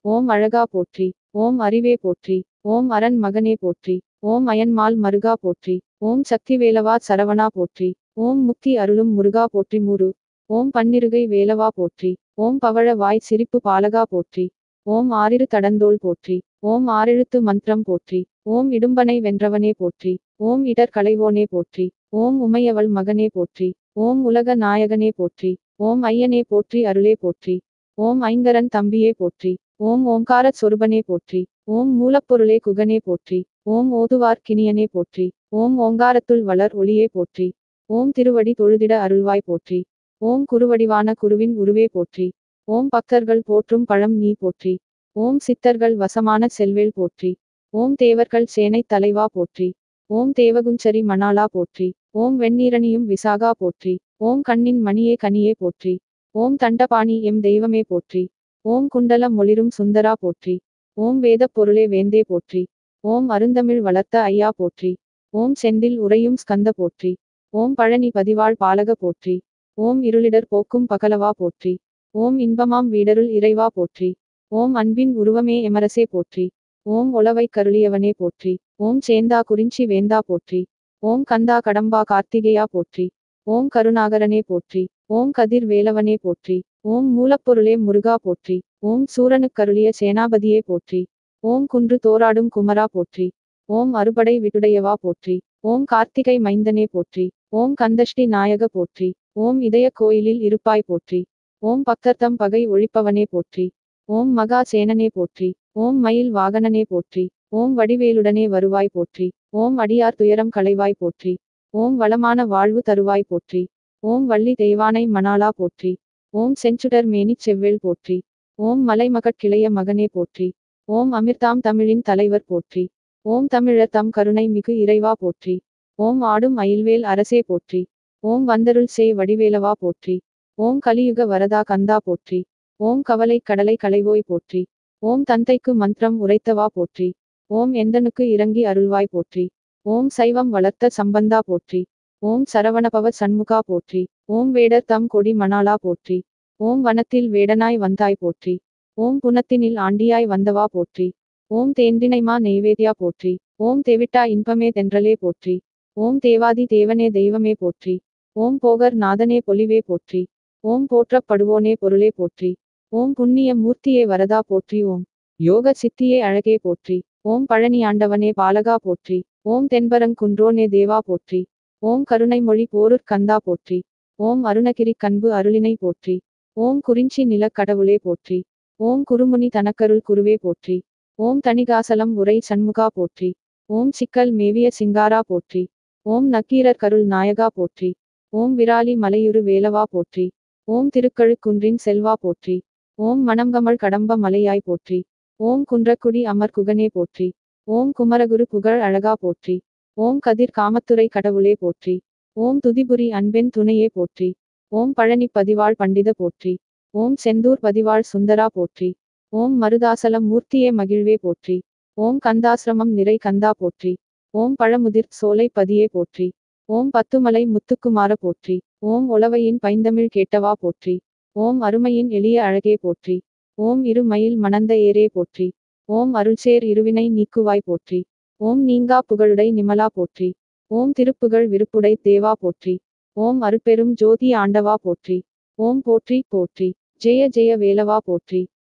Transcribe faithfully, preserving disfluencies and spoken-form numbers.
ஓம் அழகா போற்றி. ஓம் அறிவே போற்றி. ஓம் அரண் மகனே போற்றி. ஓம் அயன்மால் மருகா போற்றி. ஓம் சக்திவேலவா சரவணா போற்றி. ஓம் முக்தி அருளும் முருகா போற்றி. முரு ஓம் பன்னிருகை வேலவா போற்றி. ஓம் பவழ வாய் சிரிப்பு பாலகா போற்றி. ஓம் ஆறிரு தடந்தோள் போற்றி. ஓம் ஆறெழுத்து மந்திரம் போற்றி. ஓம் இடும்பனை வென்றவனே போற்றி. ஓம் இடர் களைவோனே போற்றி. ஓம் உமையவள் மகனே போற்றி. ஓம் உலக நாயகனே போற்றி. ஓம் ஐயனே போற்றி. அருளே போற்றி. ஓம் ஐங்கரன் தம்பியே போற்றி. ஓம் ஓங்காரச் சொருபனே போற்றி. ஓம் மூலப்பொருளே குகனே போற்றி. ஓம் ஓதுவார் கினியனே போற்றி. ஓம் ஓங்காரத்துள் வளர் ஒளியே போற்றி. ஓம் திருவடி தொழுதிட அருள்வாய் போற்றி. ஓம் குருவடிவான குருவின் உருவே போற்றி. ஓம் பக்தர்கள் போற்றும் பழம் நீ போற்றி. ஓம் சித்தர்கள் வசமான செல்வேல் போற்றி. ஓம் தேவர்கள் சேனைத் தலைவா போற்றி. ஓம் தேவகுஞ்சரி மணாளா போற்றி. ஓம் வெண்ணீரணியும் விசாகா போற்றி. ஓம் கண்ணின் மணியே கனியே போற்றி. ஓம் தண்டபாணி எம் தெய்வமே போற்றி. ஓம் குண்டல மொளிரும் சுந்தரா போற்றி. ஓம் வேதப் பொருளே வேந்தே போற்றி. ஓம் அருந்தமிழ் வளர்த்த ஐயா போற்றி. ஓம் செந்தில் உறையும் ஸ்கந்த போற்றி. ஓம் பழனி பதிவாழ் பாலக போற்றி. ஓம் இருளிடர் போக்கும் பகலவா போற்றி. ஓம் இன்பமாம் வீடருள் இறைவா போற்றி. ஓம் அன்பின் உருவமே எமரசே போற்றி. ஓம் ஒளவை கருளியவனே போற்றி. ஓம் சேந்தா குறிஞ்சி வேந்தா போற்றி. ஓம் கந்தா கடம்பா கார்த்திகேயா போற்றி. ஓம் கருணாகரனே போற்றி. ஓம் கதிர் வேலவனே போற்றி. ஓம் மூலப்பொருளே முருகா போற்றி. ஓம் சூரனுக்கருளிய சேனாபதியே போற்றி. ஓம் குன்று தோராடும் குமரா போற்றி. ஓம் அறுபடை விட்டுடையவா போற்றி. ஓம் கார்த்திகை மைந்தனே போற்றி. ஓம் கந்தஷ்டி நாயக போற்றி. ஓம் இதய கோயிலில் இருப்பாய் போற்றி. ஓம் பக்தர்தம் பகை ஒழிப்பவனே போற்றி. ஓம் மகா சேனனே போற்றி. ஓம் மயில் வாகனனே போற்றி. ஓம் வடிவேலுடனே வருவாய் போற்றி. ஓம் அடியார் துயரம் களைவாய் போற்றி. ஓம் வளமான வாழ்வு தருவாய் போற்றி. ஓம் வள்ளி தெய்வானை மணாளா போற்றி. ஓம் செஞ்சுடர் மேனிச் செவ்வேள் போற்றி. ஓம் மலைமகட்கிளைய மகனே போற்றி. ஓம் அமிர்தாம் தமிழின் தலைவர் போற்றி. ஓம் தமிழர் தம் கருணை மிகு இறைவா போற்றி. ஓம் ஆடும் அயில்வேல் அரசே போற்றி. ஓம் வந்தருள் செய் வடிவேலவா போற்றி. ஓம் கலியுக வரதா கந்தா போற்றி. ஓம் கவலை கடலை களைவோய் போற்றி. ஓம் தந்தைக்கு மந்திரம் உரைத்தவா போற்றி. ஓம் எந்தனுக்கு இறங்கி அருள்வாய் போற்றி. ஓம் சைவம் வளர்த்த சம்பந்தா போற்றி. ஓம் சரவணபவ சண்முகா போற்றி. ஓம் வேடர் தம் கொடி மணாளா போற்றி. ஓம் வனத்தில் வேடனாய் வந்தாய் போற்றி. ஓம் புனத்தினில் ஆண்டியாய் வந்தவா போற்றி. ஓம் தேன்தினைமா நெய்வேத்யா போற்றி. ஓம் தெவிட்டா இன்பமே தென்றலே போற்றி. ஓம் தேவாதி தேவனே தெய்வமே போற்றி. ஓம் போகர் நாதனே பொலிவே போற்றி. ஓம் போற்றப்படுவோனே பொருளே போற்றி. ஓம் புண்ணிய மூர்த்தியே வரதா போற்றி. ஓம் யோக சித்தியே அழகே போற்றி. ஓம் பழனி ஆண்டவனே பாலகா போற்றி. ஓம் தென்பரங் குன்றோனே தேவா போற்றி. ஓம் கருணைமொழி போருட் கந்தா போற்றி. ஓம் அருணகிரி கண்பு அருளினை போற்றி. ஓம் குறிஞ்சி நிலக் கடவுளே போற்றி. ஓம் குருமுனி தனக்கருள் குருவே போற்றி. ஓம் தணிகாசலம் உரை சண்முகா போற்றி. ஓம் சிக்கல் மேவிய சிங்காரா போற்றி. ஓம் நக்கீரர் கருள் நாயகா போற்றி. ஓம் விராலி மலையுறு வேலவா போற்றி. ஓம் திருக்கழுக்குன்றின் செல்வா போற்றி. ஓம் மணங்கமழ் கடம்ப மலையாய் போற்றி. ஓம் குன்றக்குடி அமர் குகனே போற்றி. ஓம் குமரகுரு புகழ் அழகா போற்றி. ஓம் கதிர் காமத்துரை கடவுளே போற்றி. ஓம் துதிபுரி அன்பென் துணையே போற்றி. ஓம் பழனி பதிவாழ் பண்டித போற்றி. ஓம் செந்தூர் பதிவாழ் சுந்தரா போற்றி. ஓம் மருதாசலம் மூர்த்தியே மகிழ்வே போற்றி. ஓம் கந்தாசிரமம் நிறை கந்தா போற்றி. ஓம் பழமுதிர் சோலை பதியே போற்றி. ஓம் பத்துமலை முத்துக்குமார போற்றி. ஓம் உளவையின் பைந்தமிழ் கேட்டவா போற்றி. ஓம் அருமையின் எளிய அழகே போற்றி. ஓம் இரு மயில் மணந்த ஏரே போற்றி. ஓம் அருள்சேர் இருவினை நீக்குவாய் போற்றி. ஓம் நீங்கா புகழுடை நிமலா போற்றி. ஓம் திருப்புகழ் விருப்புடை தேவா போற்றி. ஓம் அருட்பெரும் ஜோதி ஆண்டவா போற்றி. ஓம் போற்றி போற்றி. ஜெய ஜெய வேலவா போற்றி.